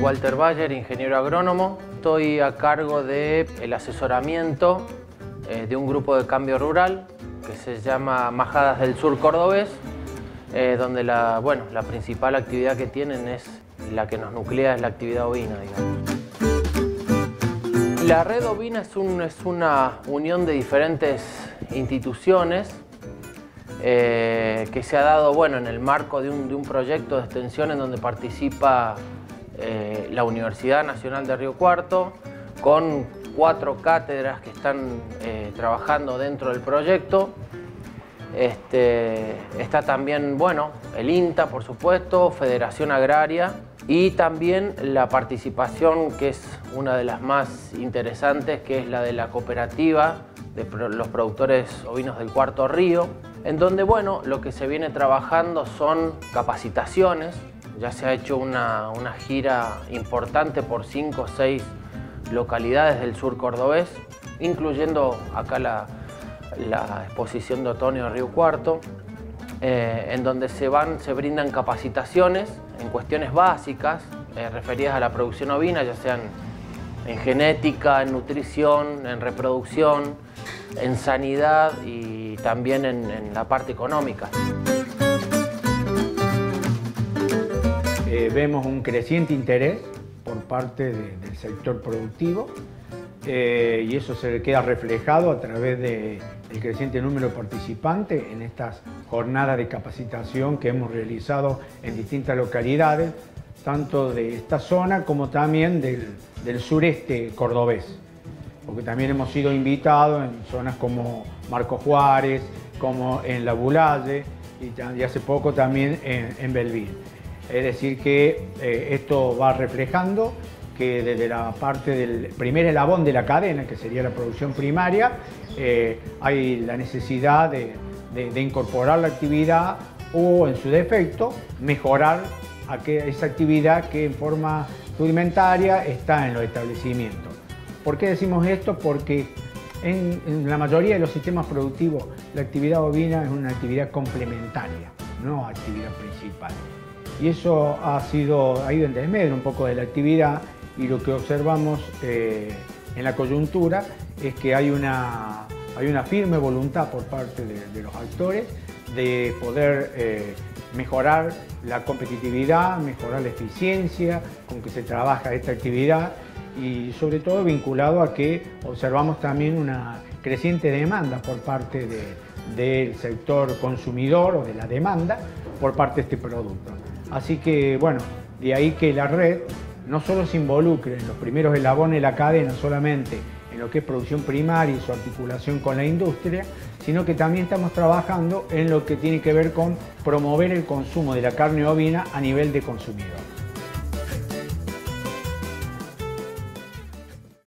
Walter Bayer, ingeniero agrónomo. Estoy a cargo del asesoramiento de un grupo de cambio rural que se llama Majadas del Sur Cordobés, donde la principal actividad que tienen es la que nos nuclea, es la actividad ovina, digamos. La red ovina es una unión de diferentes instituciones que se ha dado en el marco de un proyecto de extensión en donde participa la Universidad Nacional de Río Cuarto, con 4 cátedras que están trabajando dentro del proyecto. Está también el INTA, por supuesto, Federación Agraria, y también la participación, que es una de las más interesantes, que es la de la cooperativa de los productores ovinos del Cuarto Río, en donde lo que se viene trabajando son capacitaciones. Ya se ha hecho una gira importante por 5 o 6 localidades del sur cordobés, incluyendo acá la exposición de otoño de Río Cuarto, en donde se brindan capacitaciones en cuestiones básicas referidas a la producción ovina, ya sean en genética, en nutrición, en reproducción, en sanidad y también en la parte económica. Vemos un creciente interés por parte del sector productivo y eso se queda reflejado a través del creciente número de participantes en estas jornadas de capacitación que hemos realizado en distintas localidades, tanto de esta zona como también del sureste cordobés, porque también hemos sido invitados en zonas como Marco Juárez, como en La Bulalle y hace poco también en Belville. Es decir que esto va reflejando que desde la parte del primer eslabón de la cadena, que sería la producción primaria, hay la necesidad de incorporar la actividad o, en su defecto, mejorar esa actividad que en forma rudimentaria está en los establecimientos. ¿Por qué decimos esto? Porque en la mayoría de los sistemas productivos la actividad ovina es una actividad complementaria, no actividad principal. Y eso ha ido en desmedro un poco de la actividad, y lo que observamos en la coyuntura es que hay una firme voluntad por parte de los actores de poder mejorar la competitividad, mejorar la eficiencia con que se trabaja esta actividad, y sobre todo vinculado a que observamos también una creciente demanda por parte del sector consumidor o de la demanda por parte de este producto. Así que de ahí que la red no solo se involucre en los primeros eslabones de la cadena, solamente en lo que es producción primaria y su articulación con la industria, sino que también estamos trabajando en lo que tiene que ver con promover el consumo de la carne ovina a nivel de consumidor.